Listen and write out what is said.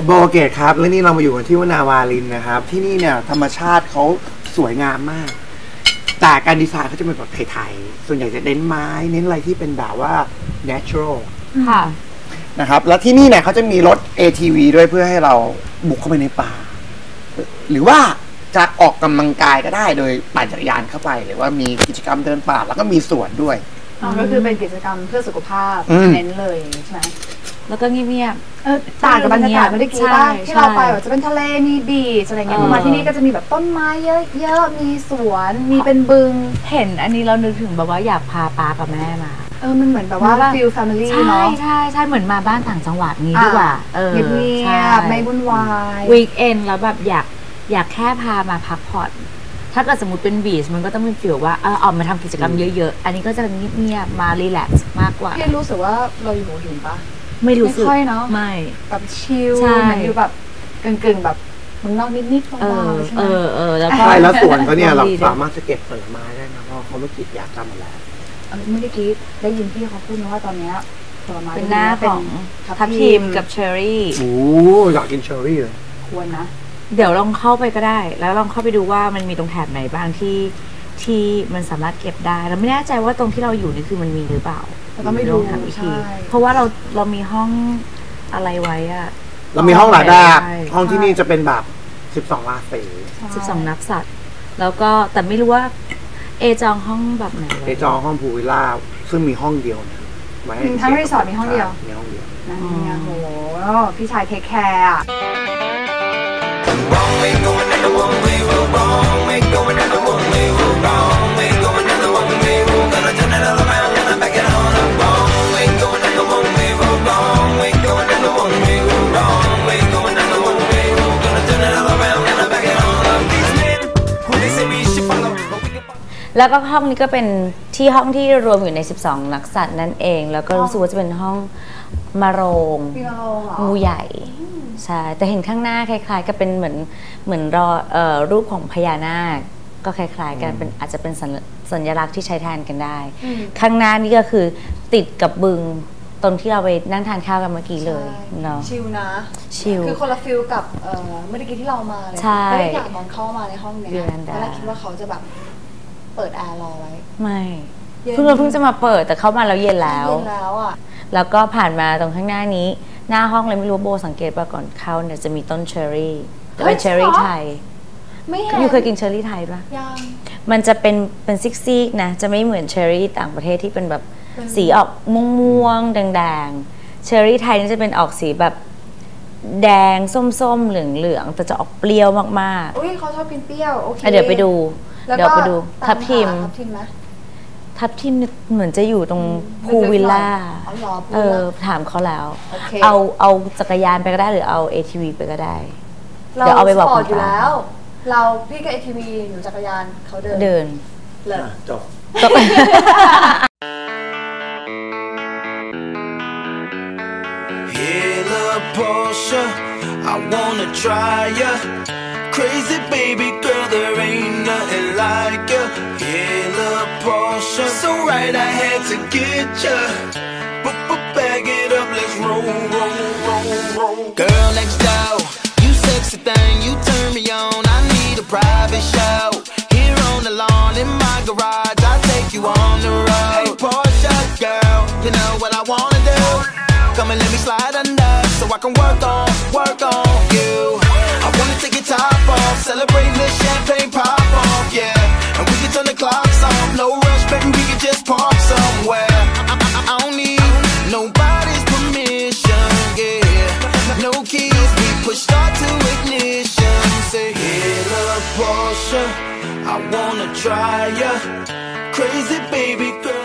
โบเกตครับและนี่เรามาอยู่กันที่วนาวาลินนะครับที่นี่เนี่ยธรรมชาติเขาสวยงามมากแต่การดีไซน์เขาจะเป็นแบบไทยๆส่วนใหญ่จะเน้นไม้เน้นอะไรที่เป็นแบบว่า natural ค่ะนะครับแล้วที่นี่เนี่ยเขาจะมีรถ ATV ด้วยเพื่อให้เราบุกเข้าไปในป่าหรือว่าจะออกกำลังกายก็ได้โดยปั่นจักรยานเข้าไปหรือว่ามีกิจกรรมเดินป่าแล้วก็มีสวนด้วยก็คือเป็นกิจกรรมเพื่อสุขภาพเน้นเลยใช่ไหมแล้วก็เงียบต่างกับบรรยากาศไม่ได้คิดว่าที่เราไปจะเป็นทะเลมีบีชอะไรเงี้ยมาที่นี่ก็จะมีแบบต้นไม้เยอะๆมีสวนมีเป็นบึงเห็นอันนี้เรานึกถึงแบบว่าอยากพาป้ากับแม่มามันเหมือนแบบว่าฟิลแฟมิลี่เนาะใช่เหมือนมาบ้านต่างจังหวัดงี้ดีกว่าเงียบไม่วุ่นวายวีคเอนแล้วแบบอยากแค่พามาพักผ่อนถ้าเกิดสมมติเป็นบีชมันก็ต้องเป็นฟีลว่าออกมาทำกิจกรรมเยอะๆอันนี้ก็จะเงียบๆมารีแลกซ์มากกว่าพี่รู้สึกว่าเราอยู่หัวหินปะไม่รู้สึกค่อยเนาะไม่แบบชิลเหมือนอยู่แบบกึ่งแบบมึงนอกนิดๆเบาๆใช่ไหมแล้วใช่แล้วสวนเขาเนี่ยเราสามารถจะเก็บผลไม้ได้นะเพราะเขาไม่กินยาฆ่าแมลงไม่ได้คิดได้ยินพี่เขาพูดนะว่าตอนนี้ผลไม้เป็นหน้าของทับทิมกับเชอร์รี่โอ้อยากกินเชอร์รี่เลยควรนะเดี๋ยวลองเข้าไปก็ได้แล้วลองเข้าไปดูว่ามันมีตรงแถบไหนบ้างที่มันสามารถเก็บได้เราไม่แน่ใจว่าตรงที่เราอยู่นี่คือมันมีหรือเปล่าเราไม่รู้ใช่เพราะว่าเรามีห้องอะไรไว้อะเรามีห้องหลายแบบห้องที่นี่จะเป็นแบบ12ราศี 12นักสัตว์แล้วก็แต่ไม่รู้ว่าจองห้องแบบไหนจองห้องพูลวิลล่าซึ่งมีห้องเดียวนะทั้งรีสอร์ทมีห้องเดียวมีห้องเดียวนั่นไงโหพี่ชายเทคแคร์อะแล้วก็ห้องนี้ก็เป็นห้องที่รวมอยู่ใน12นักสัตว์นั่นเองแล้วก็รู้สึกว่าจะเป็นห้องมะโรงงูใหญ่ใช่แต่เห็นข้างหน้าคล้ายๆก็เป็นเหมือนรูปของพญานาคก็คล้ายๆกันเป็นอาจจะเป็นสัญลักษณ์ที่ใช้แทนกันได้ข้างหน้านี่ก็คือติดกับบึงตรงที่เราไปนั่งทานข้าวกันเมื่อกี้เลยเนาะชิลนะชิลคือคนละฟิลกับเมื่อกี้ที่เรามาเลยไม่ได้อยากนอนเข้ามาในห้องเนี้ยเพราะเราคิดว่าเขาจะแบบเปิดแอร์รอไว้ไม่เพิ่งจะมาเปิดแต่เข้ามาแล้วเย็นแล้วอ่ะแล้วก็ผ่านมาตรงข้างหน้านี้หน้าห้องเลยไม่รู้โบสังเกตป่ะก่อนเข้าเนี่ยจะมีต้นเชอร์รี่เป็นเชอร์รี่ไทยไม่เห็นยูเคยกินเชอร์รี่ไทยป่ะยังมันจะเป็นซิกๆนะจะไม่เหมือนเชอร์รี่ต่างประเทศที่เป็นแบบสีออกม่วงๆแดงๆเชอร์รี่ไทยนี่จะเป็นออกสีแบบแดงส้มๆเหลืองๆแต่จะออกเปรี้ยวมากๆอุ้ยเขาชอบกินเปรี้ยวโอเคเดี๋ยวไปดูทับทิมทับทิมเหมือนจะอยู่ตรงพูวิลล่าถามเขาแล้วเอาจักรยานไปก็ได้หรือเอา ATV ไปก็ได้เดี๋ยวเอาไปบอกคุณอยู่แล้วเราพี่กับ ATV หนูจักรยานเขาเดินเลยจบ Porsche, I wanna try ya. Crazy baby girl, there ain't nothing like ya. Hey, lil' Porsche, so right I had to get ya. Bag it up, let's roll. Girl next door, you sexy thing, you turn me on. I need a private show. Here on the lawn in my garage, I'll take you on the road. Hey Porsche girl, you know what I wanna do. Come and let me slide under, so I can work on you. I wanna take your top off, celebrate this champagne pop off, yeah. And we can turn the clocks off, no rush, baby, we can just park somewhere. I don't need nobody's permission, yeah. No keys, we push start to ignition. Say, hey, lil' Porsche, I wanna try ya. Crazy baby girl.